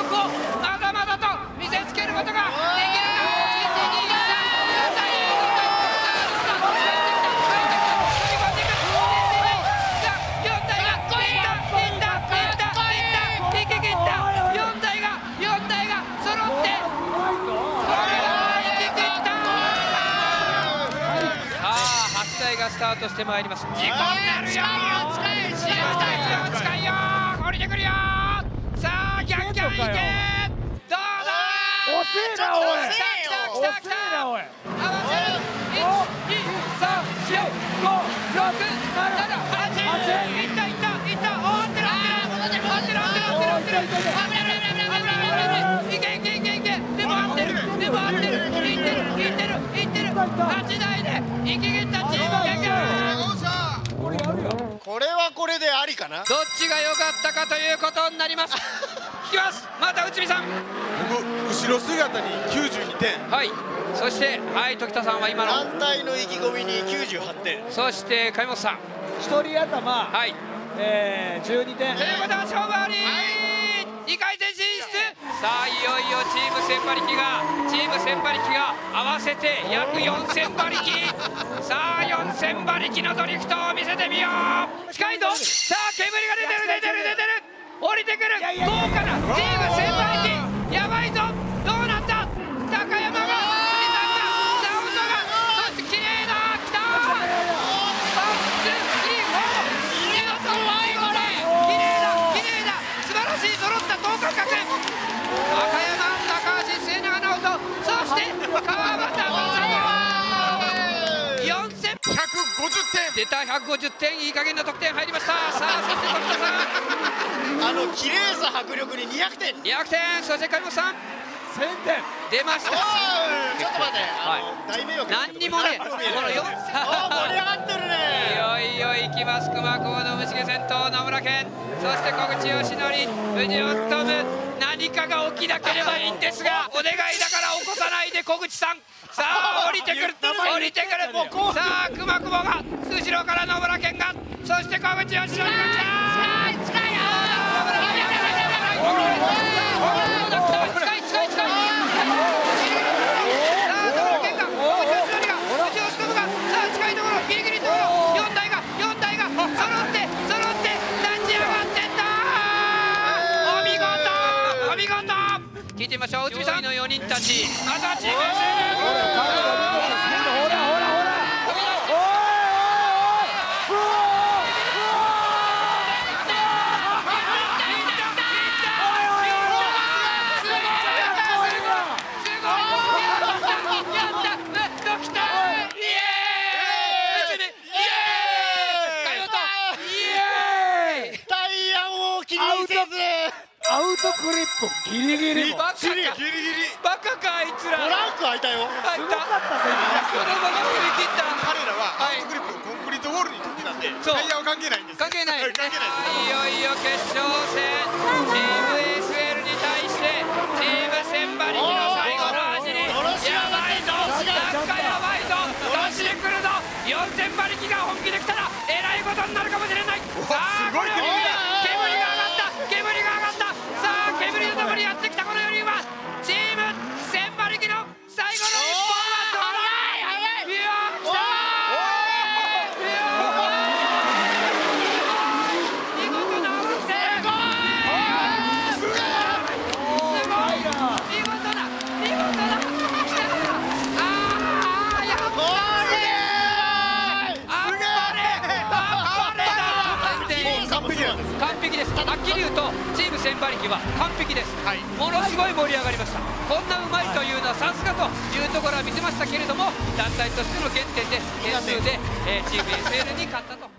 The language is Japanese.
まだまだと見せつけることができるか。スタートしてまいります。事故になるよ。近いよ。降りてくるよ。さあ、ギャンギャンいけ。どうだ。 遅えなおい。 来た。合わせる。1、2、3、4、5、6、7、8。いった。終わってる。いけ。でも合ってる。いってる。8台で行き切ったチームギャンギャン。 これはこれでありかな。 どっちが良かったかということになります。引きます。また内海さん。 後ろ姿に92点。 はい。そして時田さんは今の団体の意気込みに98点。 そして上本さん 1人頭はい 12点。 ということは勝負あり。2回戦進出。さあいよいよチーム千馬力が合わせて約4000馬力。さあ4000馬力のドリフトを見せてみよう。近いぞ。さあ煙が出てる。降りてくる。豪華なチーム千馬力。やばいぞ。どうなった。高山がザオトがそして綺麗だ。きた。綺麗だ。素晴らしい揃った等間隔。高山、高橋、末永直人、そして川端正人。150点出た。150点。いい加減な得点入りました。さあそして富田さん綺麗さ迫力に200点。 そして上本さん 1000点出ました。 ちょっと待って、大迷惑。 何にもね、この4 盛り上がってるね。 いよいよ行きます。熊高の虫毛先頭野村健、そして小口よしのり、藤尾勉。何かが起きなければいいんですが、お願いだから起こさないで小口さん。さあ降りてくる。さあ熊久保が後ろから野村健が、そして小口よしのりが来た。聞いてみましょう。内海さんの4人たち。またチームアウトクリップギリギリ。 バカかあいつら。 トランク開いたよ。 開いた。そのまま振り切った。 彼らはアウトクリップをコンクリートウォールに取ってたんで、タイヤは関係ないんです。 関係ない。いよいよ決勝戦。チーム SL に対してチーム千馬力の最後の走り。やばいぞ。なんかやばいぞ。出してくるぞ。4000馬力が本気で来たらえらいことになるかもしれない。さあこれ煙が上がった。さあ煙のところにやってきたこの4人はチーム千馬力の最後の一本はどうだ。いやー来たー。見事な合わせ。すごい。見事だ。来た。やっぱ完璧です。はっきり言うとチーム千馬力は完璧です。ものすごい盛り上がりました。こんなうまいというのはさすがというところは見せましたけれども、団体としての原点で点数でチーム SL に勝ったと。